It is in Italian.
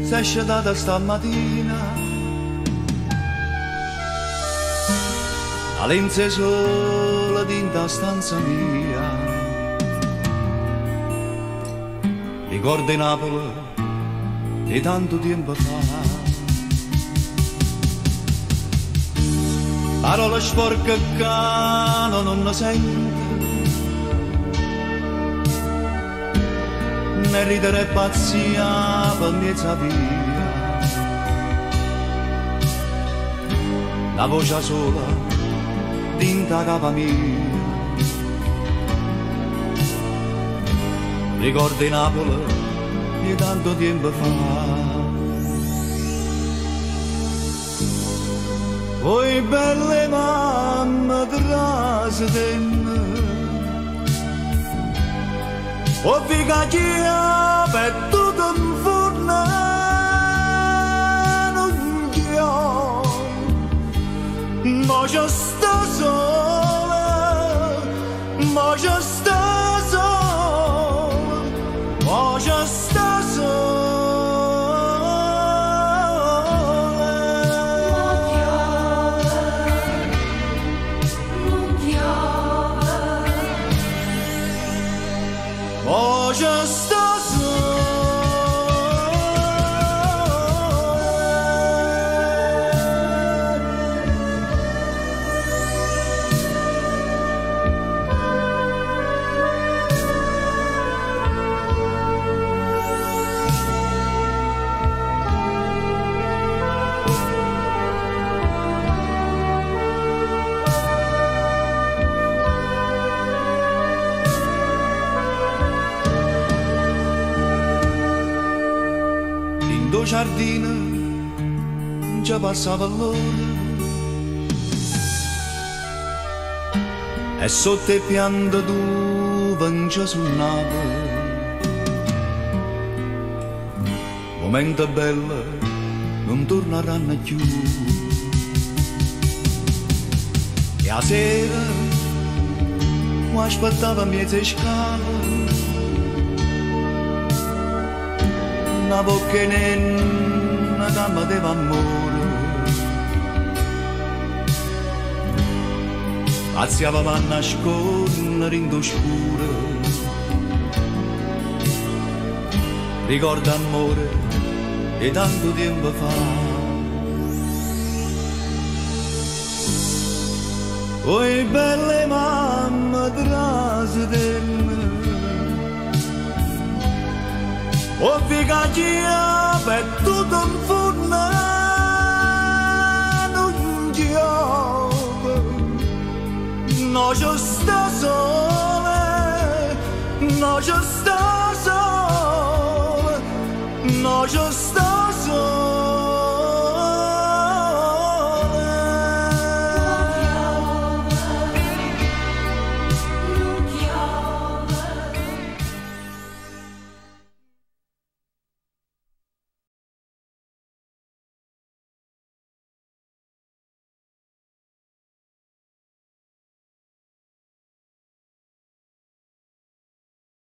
sei scettata stamattina, la lenza sola dinta stanza mia, ricordi Napoli di tanto tempo fa, parole sporche che non ne sento, ne ridere pazzia per mezza via, la voce sola dinta capa mia, ricordi Napoli di tanto tempo fa. Voi belle mamme trasdenne, o figa per tutto un forno non chiò, ma c'è sta sola, ma c'è sta sola, ma c'è sta sola. Just us. Do giardino già passava l'ora e sotto il pianto tu non suonava, momento bello non torneranno più, e a sera mi aspettava mezza scala, una bocca nena che mi deve amore, azziava a nascondere in oscuro, ricorda amore di tanto tempo fa. Oi belle mamme trasdenne, o figa per tutto un forno non giove, no c'è sta sole, no c'è sta sole, no c'è sta